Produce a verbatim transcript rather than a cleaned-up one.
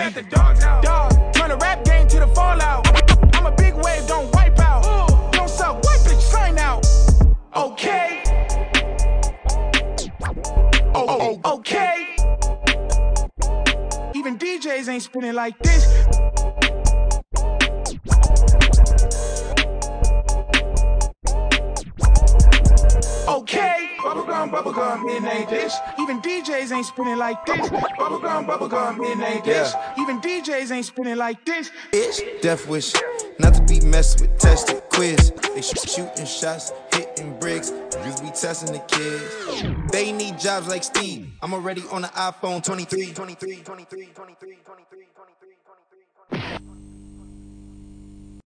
got the dogs out. Dog, turn the rap game to the fallout. I'm a big wave, don't wipe out. Ooh. Don't suck, wipe bitch, sign out. Okay. Oh, oh, oh, okay. Even D Js ain't spinning like this. Okay. Bubblegum, bubblegum, it ain't this. Even D Js ain't spinning like this. Bubblegum, bubblegum, it ain't this. Yeah. Even D Js ain't spinning like this. Bitch, death wish, not to be messed with, test the quiz. They sh shooting shots, hitting bricks. Just be testing the kids. They need jobs like Steve. I'm already on the iPhone twenty-three, twenty-three, twenty-three, twenty-three, twenty-three, twenty-three, twenty-three.